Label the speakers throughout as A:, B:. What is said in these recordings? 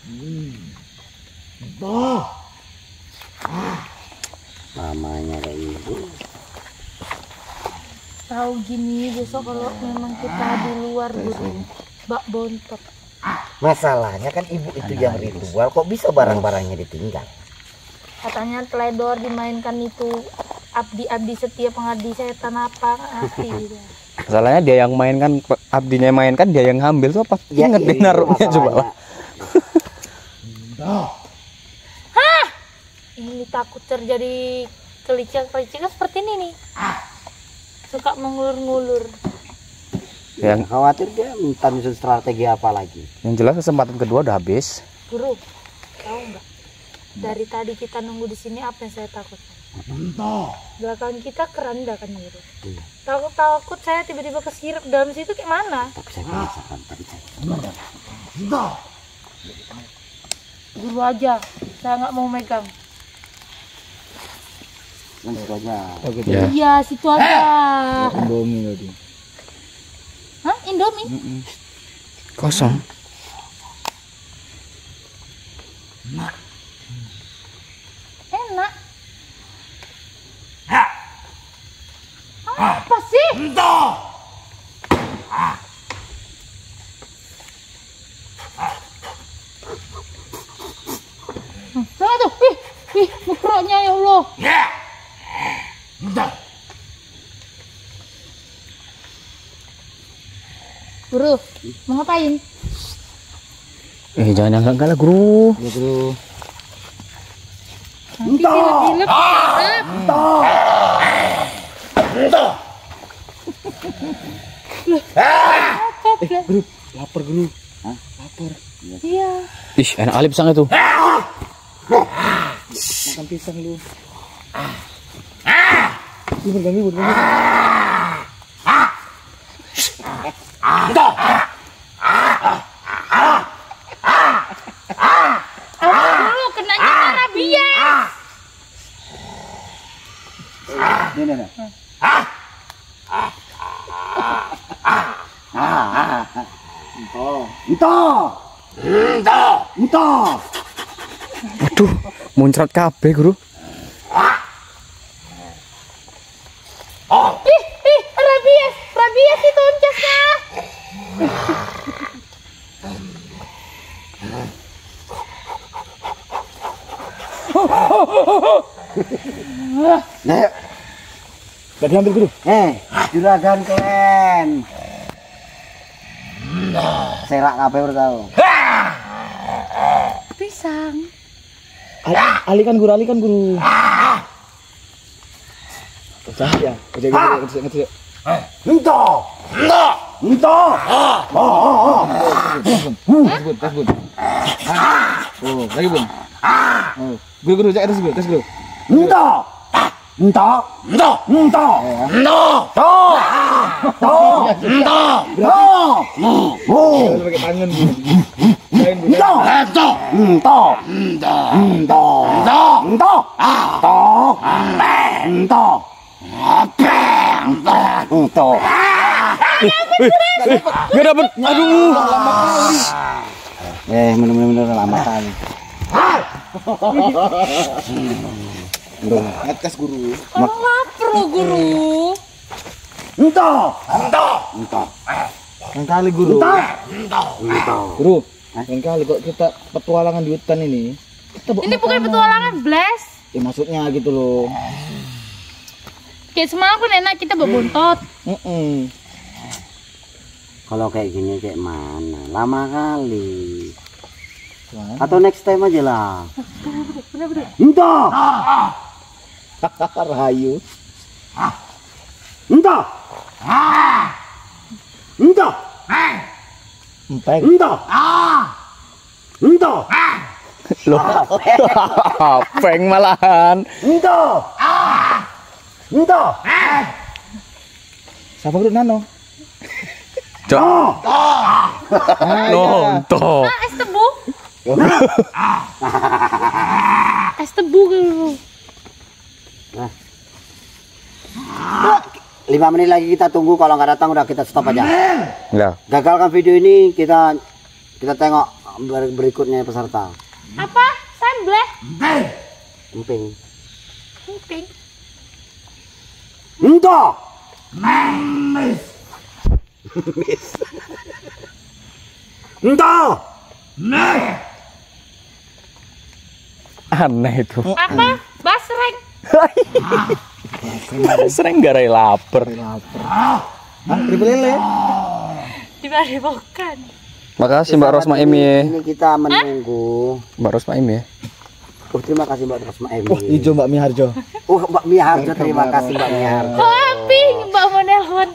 A: Namanya kayak ibu.
B: Tahu gini besok kalau memang kita di luar guru, bak bontot.
A: Masalahnya kan ibu itu yang ritual, kok bisa barang-barangnya ditinggal?
B: Katanya teledor dimainkan itu abdi setia pengabdi setan apa ngerti gitu.
C: Masalahnya dia yang mainkan, abdinya mainkan, dia yang ngambil tuh apa?
A: Ya,
C: Ingat deh naruhnya coba lah.
B: Hah? Ini takut terjadi kelicak-kelicikan seperti ini nih. Suka mengulur-ngulur.
A: Yang khawatir dia minta nyusun strategi apa lagi?
C: Yang jelas kesempatan kedua udah habis.
B: Guru, tahu nggak? Dari tadi kita nunggu di sini apa yang saya takut? Belakang kita keranda kan guru. Takut saya tiba-tiba kesirap dalam situ kayak mana?
A: Tapi saya merasakan tadi saya.
B: Guru aja, saya nggak mau megang.
A: Itu aja.
C: Ya.
B: Iya, situ aja.
D: Indomie tadi.
B: Hah? Indomie?
C: Kosong.
B: Enak. Apa sih? Tengah tuh, ih, mukroknya ya Allah. Guru, mau ngapain?
C: Jangan enggak lah guru.
D: Ya guru.
B: Nanti dilep-dilep.
D: Guru, lapar guru.
A: Hah?
D: Lapar.
B: Iya.
C: Ih, enak kali pisang itu.
D: Makan pisang lu. Lu berganggu.
B: Dulu kenanya rabies.
A: Ini. Entah.
C: Waduh, muncrat kabeh guru.
B: Ih, rabies itu uncasnya.
A: Nah,
D: Gak diambil guru.
A: juragan keren. Serak kabeh bertau.
B: Pisang.
D: Alihkan guru. Cahaya. Kecil.
A: Entah.
D: Tas bun. Oh, lagi bun. Oh, guru cek tes guru.
A: Entah.
D: Pakai tangan bun. Lain bun.
C: Gak dapet. Aduh.
A: Bener-bener lama kali.
D: Ngetes guru.
B: Orang lapar loh guru.
A: Entah.
D: Yang kali guru. Guru. Yang kali kok kita petualangan di hutan ini. Kita bawa
B: Ini bukan
D: makanan.
B: petualangan, bless.
D: Ya maksudnya gitu loh.
B: Kayak semalam kan enak kita berbontot.
A: Kalau kayak gini kayak mana? Lama kali.
D: Mana?
A: Atau next time aja lah.
B: Bener.
A: Entah.
D: Rahayu.
A: Entah.
D: Empeng.
A: Entah.
C: Loh. Peng malahan.
A: Entah.
D: Siapa guru Nano?
C: Nonton.
B: Ah, es tebu. Es tebu guru.
A: 5 menit lagi kita tunggu, kalau nggak datang udah kita stop aja.
C: Ya.
A: Gagalkan video ini, kita tengok
E: berikutnya peserta.
B: Apa? Sembleh.
E: Emping.
B: Emping.
E: Entah. Entah.
C: Aneh itu.
B: Apa? Basreng.
C: Sering garai lapar.
D: Keripik lele.
B: Di Padepokan.
C: Makasih Mbak Rosma Emi.
E: Ini kita menunggu.
C: Mbak Rosma Emi.
E: Oh, terima kasih Mbak Rosma Emi.
D: Wah, hijau Mbak Miharjo.
E: Oh, Mbak Miharjo, terima kasih Mbak Miharjo.
B: Kok api? Mbak mau nelpon.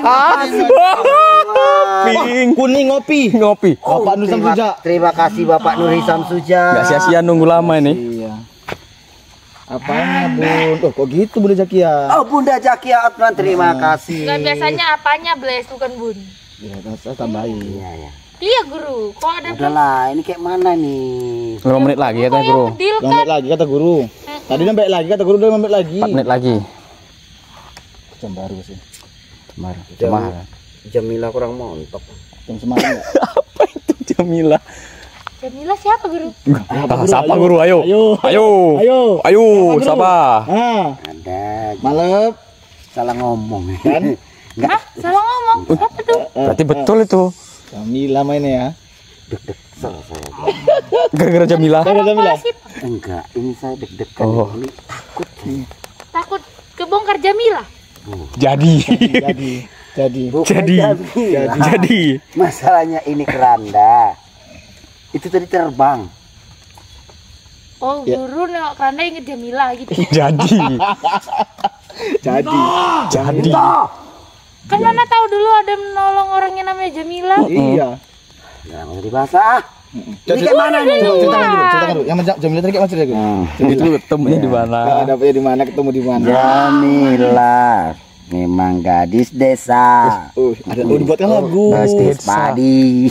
C: Ping.
D: Kuning ngopi.
C: Ngopi.
D: Bapak Nur Samsuja.
E: Terima kasih Bapak Nur Samsuja.
C: Gak sia-sia nunggu lama ini.
D: Iya. Apanya Bun? Oh, kok gitu Bunda Jakia?
E: Oh, Bunda Jakia Otman, terima kasih.
B: Enggak, biasanya apanya Bles, bukan Bun.
D: Ya, saya tambahin.
E: Iya, ya.
B: Iya guru, kok ada
E: Udahlah, ini kayak mana nih?
C: 5 menit lagi katanya
B: yang
C: guru.
B: bedil
D: 2
B: kan?
D: menit lagi kata guru. Tadi nambah lagi kata guru, udah 5 menit lagi.
C: 4 menit lagi.
D: Jam baru sih.
C: Kemarin. Mahal.
E: Jamila kurang montok.
D: Jam semalam ya.
C: Apa itu Jamila?
B: Jamila siapa guru?
C: Siapa guru? Ayo.
D: Ayo.
C: Ayo.
D: Ayo.
C: Ayo,
D: Guru.
C: siapa?
D: Ah,
E: Ada
D: malam.
E: salah ngomong
D: Kan?
B: Hah? Salah ngomong. Siapa tuh?
C: Berarti betul itu.
D: Jamila mainnya ya.
E: Deg-degan saya.
C: Gara-gara Jamila.
D: Ada Jamila.
B: Apa sih?
E: Enggak, ini saya deg-degan.
C: Oh.
E: Ini takut.
B: Takut kebongkar Jamila.
C: Jadi.
D: Jadi.
E: Bukan
C: Jadi.
E: Jamila.
C: Jadi.
E: Masalahnya ini keranda. Itu tadi terbang.
B: Oh,
D: Ya.
B: guru nengok keranda inget Jamila gitu.
C: Jadi.
D: Jadi.
C: Jadi.
B: Kan mana tahu dulu ada menolong orang yang namanya Jamila.
D: Iya.
E: Jangan usah dibahas ah. Ini kayak mana nih?
D: Ceritakan dulu. Yang Jamila tadi kayak macam itu.
C: Itu ketemunya di mana?
D: Dapetnya di mana, ketemu di mana?
E: Jamila memang gadis desa.
D: Ada dibuatkan lagu.
E: Gadis padi.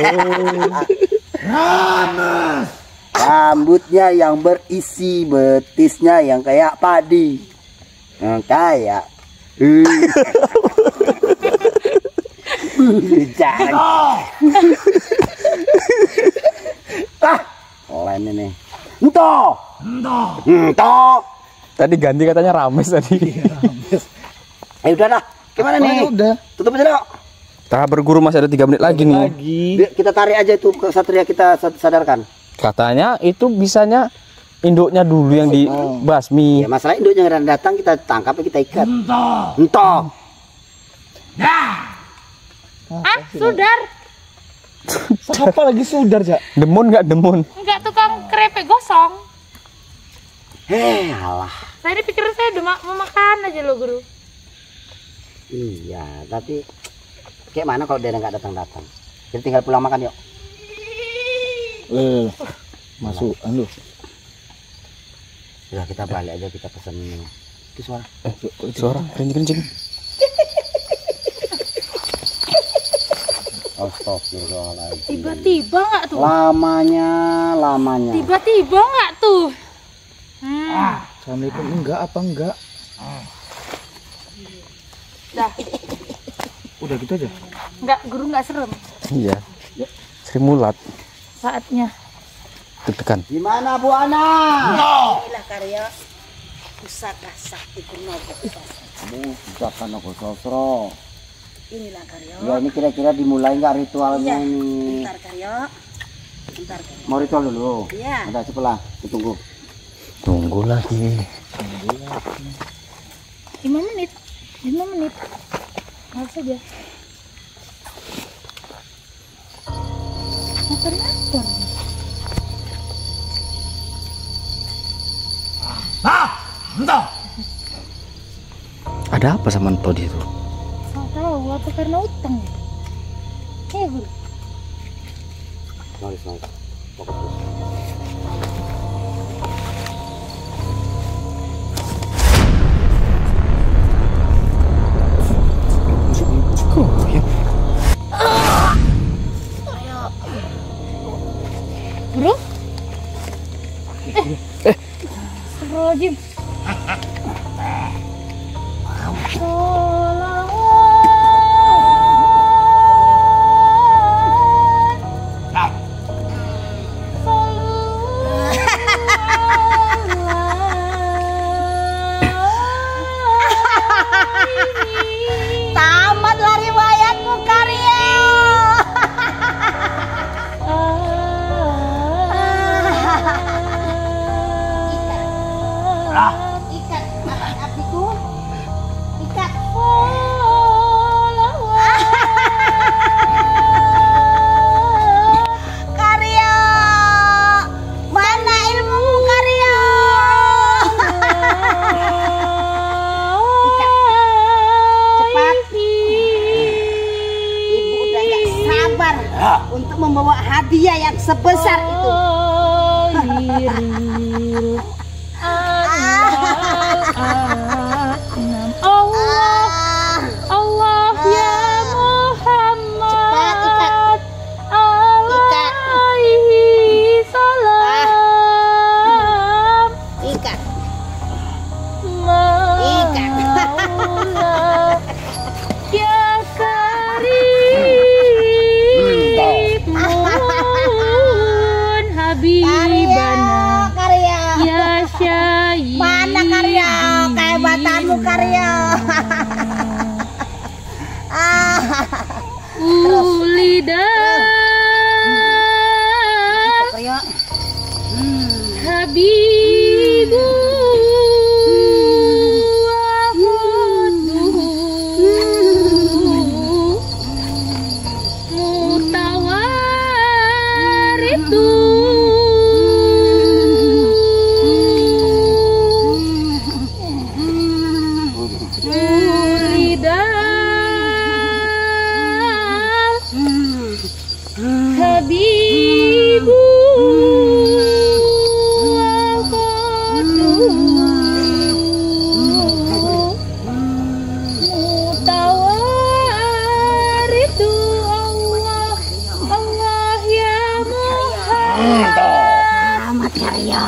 E: Rambutnya yang berisi, betisnya yang kayak padi. Kayak jangan. Lain ini. Entah.
C: Tadi ganti katanya Rames tadi.
E: Udah dah. Gimana nih?
D: Udah.
E: Tutup aja dong.
C: Tahap berguru masih ada 3 menit lagi nih.
E: Biar kita tarik aja itu ke Satria, kita sadarkan.
C: Katanya itu bisanya induknya dulu yang
E: Ya
C: dibasmi.
E: masalah induknya yang datang kita tangkap, kita ikat. Entah.
B: Ah, sudar.
D: Siapa lagi sudar, Jak?
C: Demun nggak demun?
B: Enggak, tukang kerepek gosong.
E: Alah.
B: Saya pikir saya udah mau makan aja lo guru.
E: Iya, tapi kayak mana kalau dia nggak datang-datang? Kita tinggal pulang makan yuk.
D: Masuk, anu.
E: Udah kita balik aja, kita pesan minum. Itu suara.
C: Suara kencing-kencing.
E: Astagfirullahaladzim.
B: Tiba-tiba nggak tuh?
E: Lamanya.
B: Tiba-tiba nggak tuh?
D: Assalamualaikum, enggak apa enggak?
B: Dah,
D: Udah gitu aja.
B: nggak guru nggak serem.
C: Iya. Sri Mulat.
B: Saatnya.
C: Deg-degan.
E: Gimana Bu Ana?
F: Inilah karya pusaka sakti kuno.
E: Ucapan aku sosro.
F: Inilah karya.
E: Ya ini kira-kira dimulai nggak ritualnya
F: Iya.
E: ini?
F: Bentar karya. Bentar karya.
E: Mau ritual dulu?
F: Iya.
E: Udah cepatlah, ditunggu.
C: Tunggu lagi.
B: 5 menit. 5 menit. Maaf saja. Apa?
C: Ada apa sama Todi itu?
B: Nggak tahu, apa karena utang ya? Iya guru.
E: Nolis. Fokus terus.
B: Bro? Astagfirullahaladzim. Sholawat
F: untuk membawa hadiah yang sebesar itu.
B: Allah ya Muhammad alaihi salam.
F: Ikat.
B: Maula ya Karim mun habibana
F: Karya.
B: ya Syahid.
F: Mana Karya? Kehebatanmu Karya.
B: Ulida
F: Karya.
B: Habibu Mutawaritu Habibu Mutawaritu Allah Allah ya
F: Selamat Karya.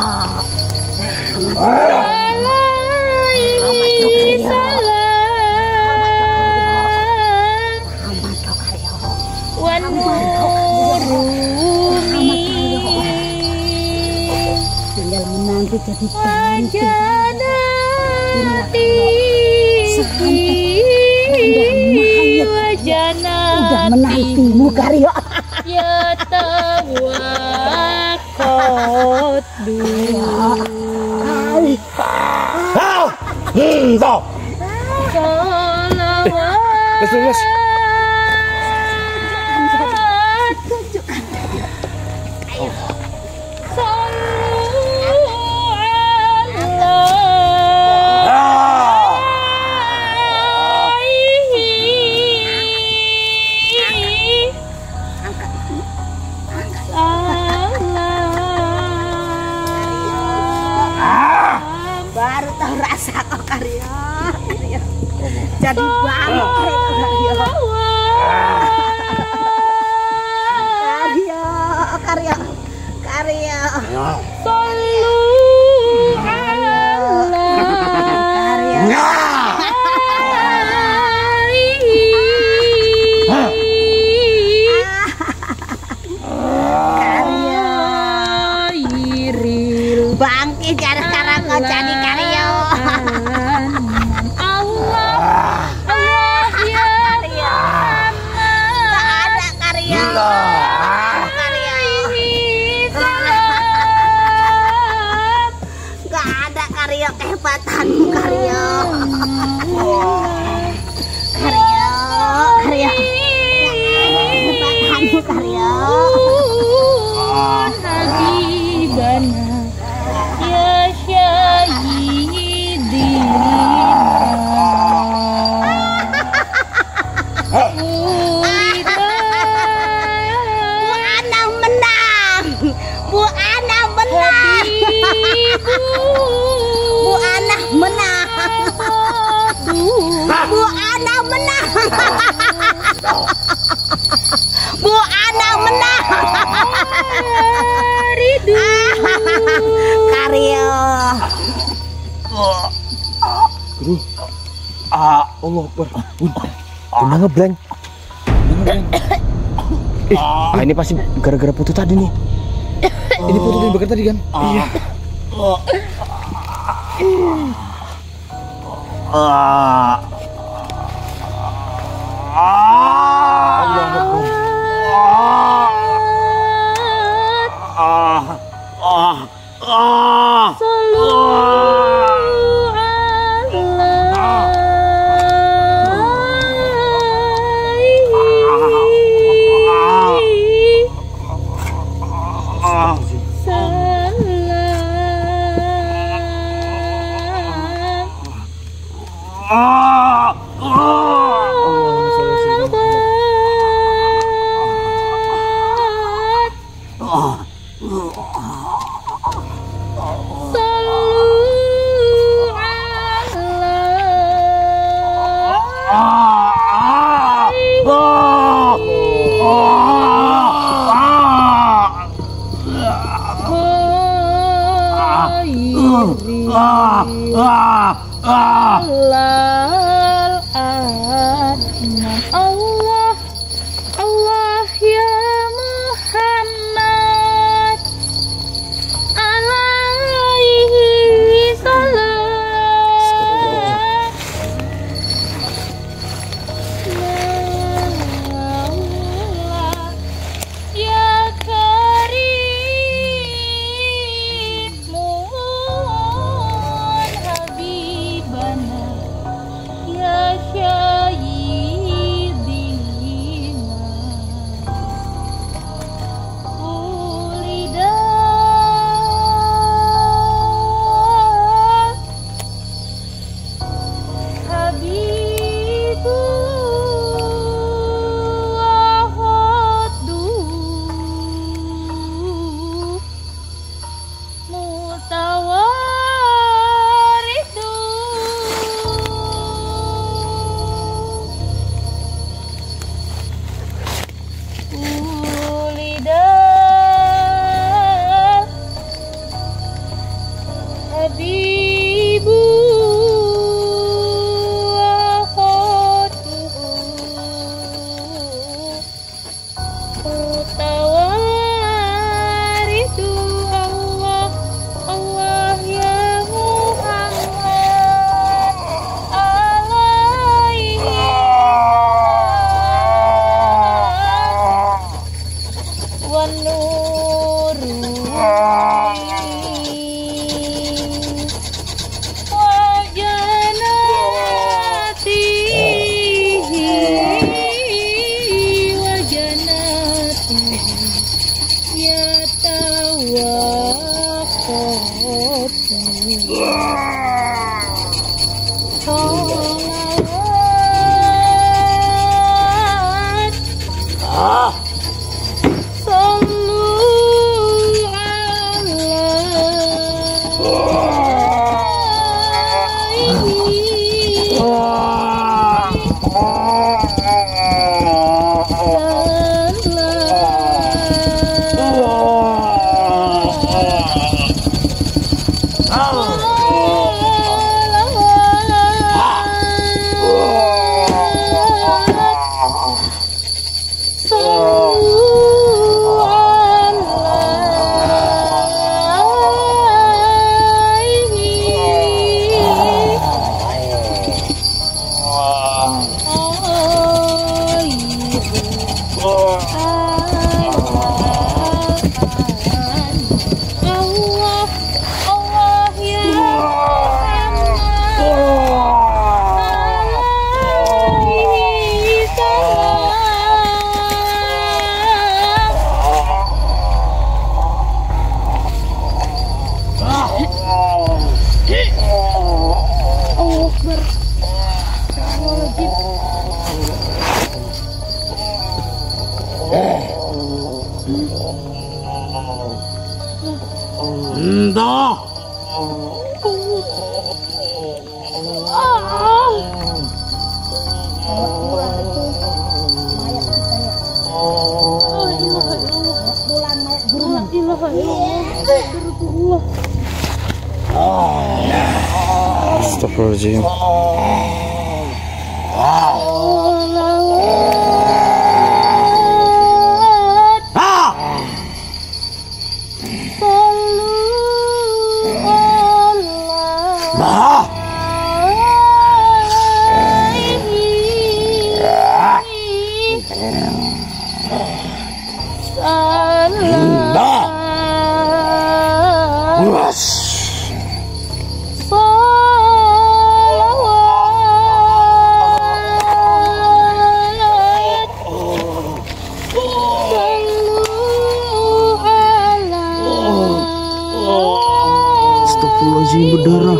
B: alaihi salam wan nurumi
F: Tinggal menanti jadi
B: wajanati wajanati
F: udah menantimu Karya.
B: ya tawakot
F: Baru tahu rasa kok Karya. Jadi bangke Karya. Karya. Karya.
B: Sallu ala Kairil
F: Bangke cara sekarang kau jadi Karya.
B: Allah Allah ya
F: Gak ada Karya. Karya. Gak ada Karya kehebatanmu Karya. Karya. Karya. Kehebatanmu Karya.
B: Habibana ya
F: Bu Ana menang. Bu Ana menang. Bu Ana menang. Bu Ana menang. Bu Ana menang. Karya.
D: Allah Akbar.
C: Udah ngeblank. Ini pasti gara-gara foto tadi nih.
D: Ini foto yang bakar tadi kan? Iya.
B: Salam Allah, Allah ya Muhammad, alaihi salam. Allah ya karim mun habibana ya syahidina ulida habibu wahadu mutawaridu ulida habibu mutawaridu Allah, Allah ya Muhammad, alaihi wan nuru wa janatihi wa janatihi yatawaqqatu sholawat sallu Allah, Allah ya Muhammad, alaihi salam. Allah Akbar.
D: Entah.
C: Astagfirullahaladzim.
D: Astagfirullahaladzim, berdarah.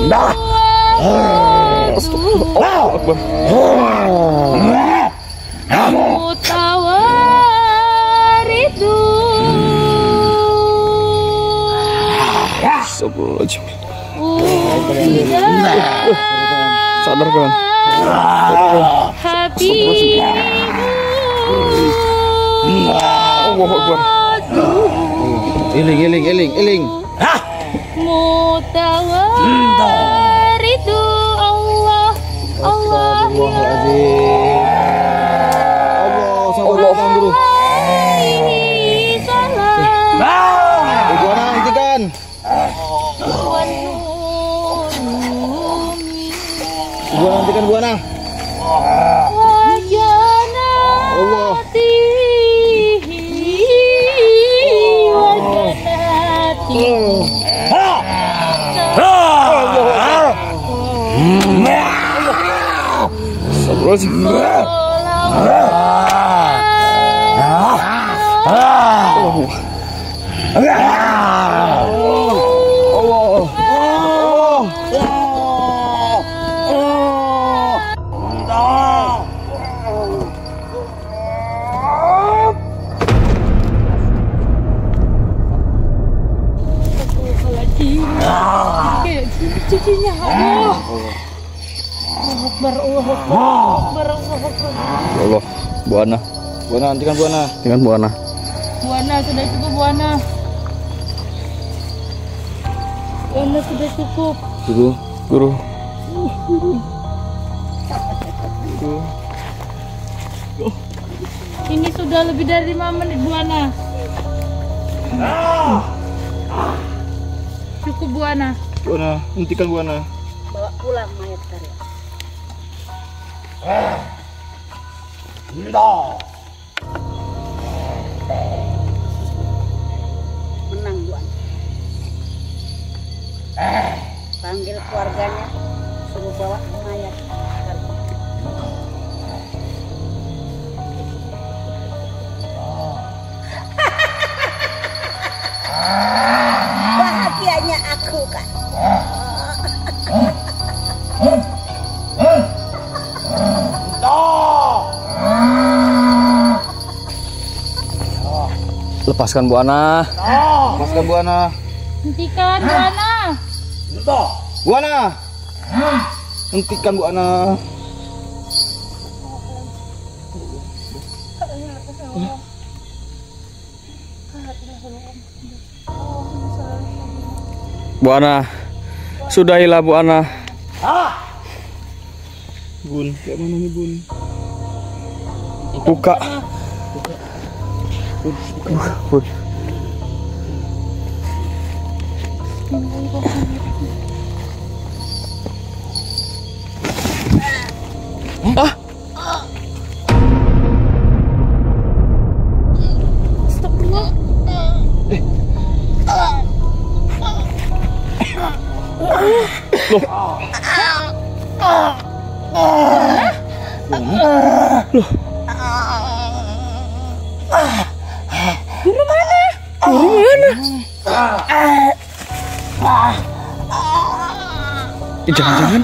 B: Mutawaridu.
C: Astagfirullahaladzim.
B: Udah.
C: Sadar kawan.
B: Habibu.
C: Allahu Akbar.
D: Iling.
B: Mutawaridu. Allah ya.
D: Allah, sabar guru.
B: Alaihi salam.
D: Buana hentikan. Buana hentikan Buana.
B: Wajana
D: Allah.
B: Cucunya Allah. Allah.
C: Allah. Buana.
D: Buana hentikan Buana.
C: Dengan Buana.
B: Buana sudah cukup Buana. Buana sudah cukup.
C: Guru.
B: Ini sudah lebih dari 5 menit Buana. Cukup Buana.
D: Buana, hentikan Buana.
F: Bawa pulang mayat karya. Menang Buan. Panggil keluarganya, suruh bawa mayat karya. Bahagianya aku kan.
C: Lepaskan Buana.
D: Lepaskan Buana.
B: Hentikan Buana.
D: Buana. Hentikan Buana.
C: Buana. Sudahilah Buana.
D: Bun, kayak mana nih Bun?
C: Buka. Bun. Ah. Jangan-jangan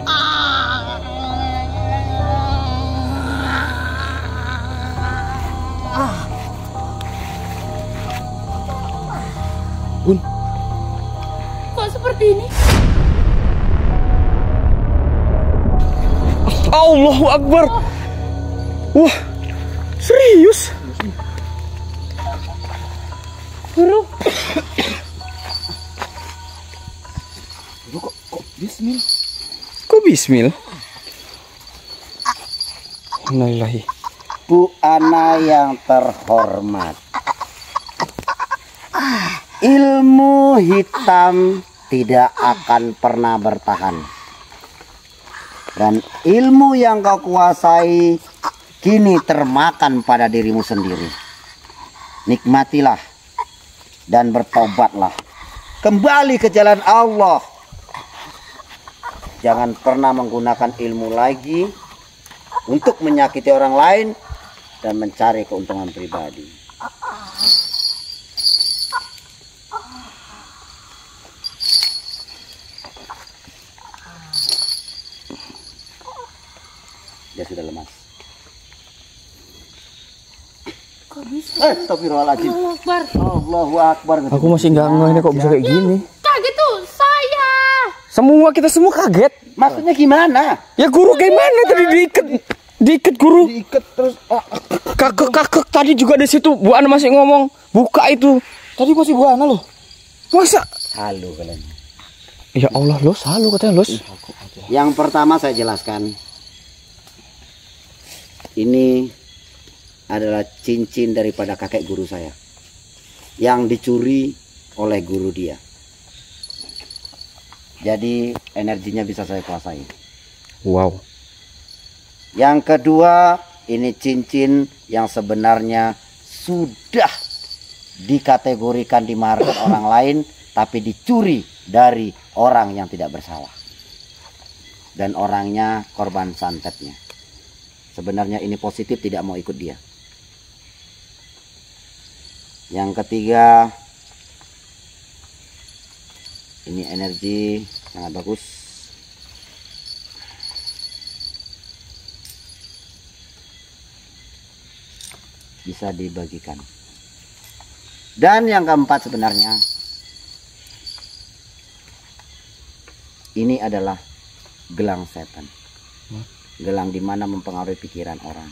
D: Bun,
B: Kok seperti ini?
C: Allahu Akbar. Wah, serius?
B: Guru,
D: kok bismil?
C: Kok bismil? Innalillahi.
E: Bu Ana yang terhormat, ilmu hitam tidak akan pernah bertahan, dan ilmu yang kau kuasai kini termakan pada dirimu sendiri. Nikmatilah dan bertobatlah, kembali ke jalan Allah. Jangan pernah menggunakan ilmu lagi untuk menyakiti orang lain dan mencari keuntungan pribadi. dia sudah lemas.
B: Kok bisa?
E: Astagfirullahaladzim.
B: Allahu Akbar.
E: Allahu Akbar.
C: Aku masih nggak ngeh ini kok bisa kayak gini.
B: Kaget tuh saya.
C: Kita semua kaget.
E: Maksudnya gimana?
C: Ya guru gimana tadi diikat guru.
D: Diikat terus.
C: Kakek tadi juga di situ. Bu Ana masih ngomong buka itu.
D: Tadi masih Bu Ana loh.
C: Masa?
E: Halu kalian.
C: Ya Allah Los, halu katanya Los.
E: Yang pertama saya jelaskan. Ini adalah cincin daripada kakek guru saya. Yang dicuri oleh guru dia. Jadi energinya bisa saya kuasai.
C: Wow.
E: Yang kedua, ini cincin yang sebenarnya sudah dikategorikan di market orang lain, tapi dicuri dari orang yang tidak bersalah. Dan orangnya korban santetnya. Sebenarnya ini positif, tidak mau ikut dia. Yang ketiga, ini energi sangat bagus. Bisa dibagikan. Dan yang keempat sebenarnya, ini adalah gelang setan. Gelang di mana mempengaruhi pikiran orang.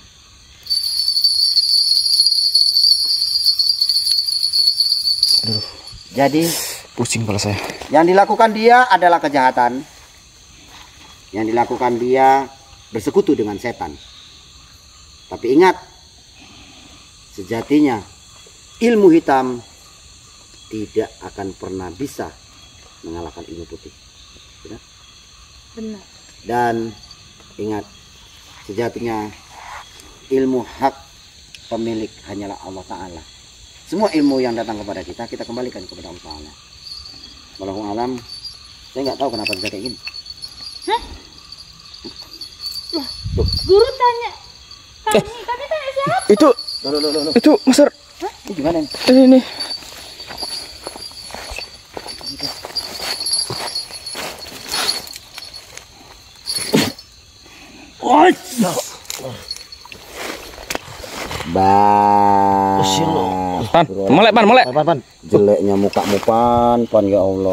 C: Aduh,
E: Jadi
C: pusing kepala saya.
E: yang dilakukan dia adalah kejahatan. Yang dilakukan dia bersekutu dengan setan. Tapi ingat, sejatinya ilmu hitam tidak akan pernah bisa mengalahkan ilmu putih. Benar?
B: Benar.
E: Dan ingat, sejatinya ilmu hak pemilik hanyalah Allah Ta'ala. Semua ilmu yang datang kepada kita, kita kembalikan kepada Allah Ta'ala. Wallahu alam. Saya nggak tahu kenapa bisa kayak gini.
B: Hah? Loh, guru tanya kami tanya siapa?
C: Itu
E: Loh.
C: itu Master.
E: Ini gimana nih?
C: Ini. Pan, melek.
E: Jeleknya mukamu pan ya Allah.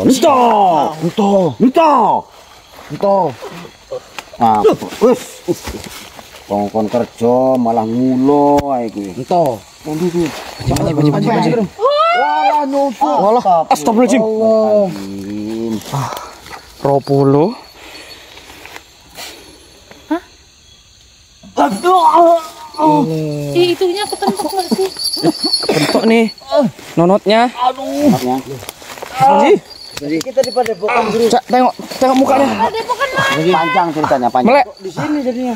E: Entah. Ah, kongkon kerja malah ngulo ae kuwi.
D: Entah.
C: Walah, astagfirullahaladzim. Ropolo.
B: Itunya kepentok nggak sih?
C: Kepentok nih. Nonotnya.
A: Kita di Padepokan guru.
C: Cak, tengok mukanya.
B: Ada bukan mah.
E: Panjang ceritanya, panjang.
C: Melek.
A: Di sini jadinya.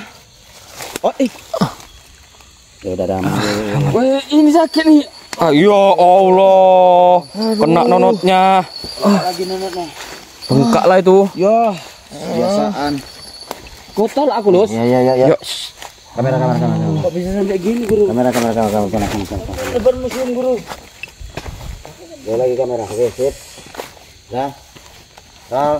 E: Ya udah dah.
C: Wih, ini sakit nih. Ya Allah. Kena nonotnya.
A: Lagi nonotnya.
C: Bengkak lah itu.
D: Ya, kebiasaan.
C: Kotor aku, Los.
E: Ya.
C: Yuk.
E: Kamera.
A: Kok bisa sampai gini guru?
E: Kamera.
A: Lebar museum guru.
E: Ya lagi kamera. Oke, sip. Dah. Sal.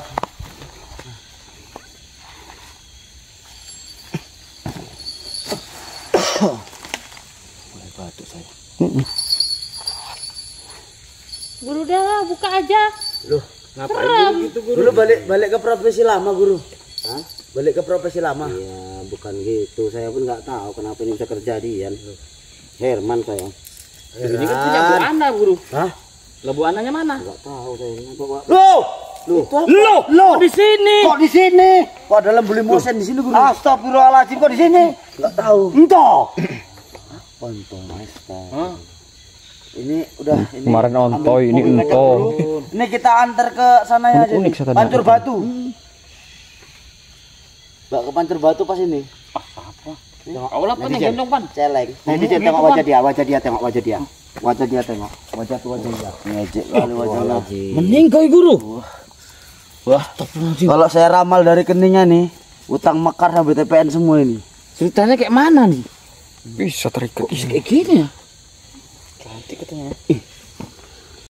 B: Guru dah lah, buka aja.
A: Loh, ngapain gitu guru? Dulu balik ke profesi lama guru.
E: Hah?
A: Balik ke profesi lama.
E: Iya, bukan gitu. Saya pun nggak tahu kenapa ini bisa kejadian. Herman saya.
D: Ini kan punya Bu Ana, Guru.
A: Hah?
D: Lah Bu Ananya mana?
E: Nggak tahu saya.
A: Loh, di sini. Kok di sini? Kok dalam beli mosen di sini guru?
E: Astagfirullahaladzim, kok di sini?
A: Enggak tahu.
E: Entah. Ontong master. Ini udah ini.
C: Kemarin ontoy, ini ento.
A: Ini kita antar ke sana ya aja.
C: Unik
A: nih.
C: setan.
A: Pancur Batu. Mbak ke Pancur Batu pas ini.
D: Kau lah pan yang gendong pan.
E: Celeng. Nanti dia tengok wajah dia, tengok wajah dia. Wajah dia tengok. Wajah dia. Ngejek kali wajahnya.
A: Mending kau guru. Wah, kalau saya ramal dari keningnya nih, utang mekar sampai TPN semua ini.
D: Ceritanya kayak mana nih?
C: Bisa terikat.
D: Kayak gini ya? Cantik katanya.